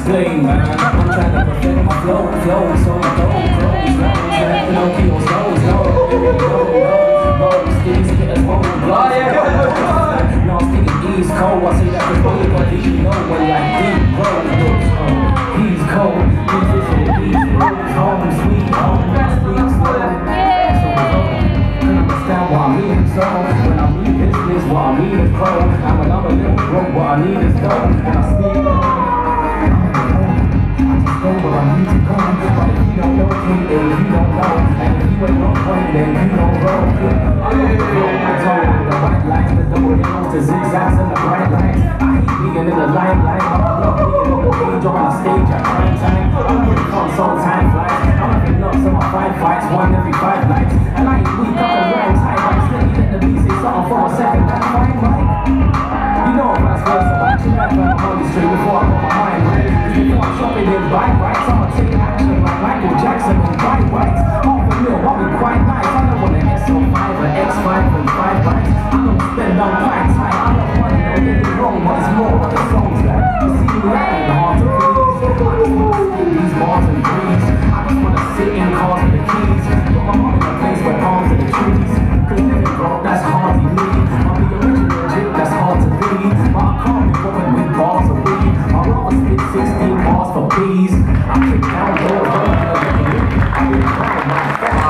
explain, man. I'm trying to perfect my flow, so my flow, Pinocchio, slow, sticks, get us both, no, sticking East Coast, I say that the bullet, but you know what, like deep road looks, he's cold, he's visiting these roads, home, sweet home, speak slow, so understand what I mean, so when I mean business, what I mean is pro, and when I'm a little broke, what I need is dough, and I speak go where I need to go, but if you don't know me, then you don't know, and if you ain't on point, then you don't roll. I told you the white lights, the double hills, the zigzags and the bright lights. I hate being in the limelight, I love being on the page or on the stage at prime time. I'm really on soul time flies, I'm having loves of my 5 fights, 1 every 5 nights, and I ain't weak up and round tight, right? Steady let the beat say something for a second, that's fine, right? You know I'm vice versa, but I should back on my money straight before I put my mind right. Before I drop it in bike rights, I'ma take action like Michael Jackson on bike rights. Half a mil, I'll be quite nice. I don't want an SO5 or X5 and 5 rights. I don't spend on bike time. I don't money, don't get me wrong, but it's more what the song's like. You see me laughing hard to please. I just wanna spin these bars and breeze. I just wanna sit in cars with the keys. Put my mom in a place where palms are the trees. Cause living broke, that's hardly me. I'll be original legit, that's hard to be. But I can't be going with bars of weed. I'd rather spit 16 bars for peas. I kick down doors, I've been crying my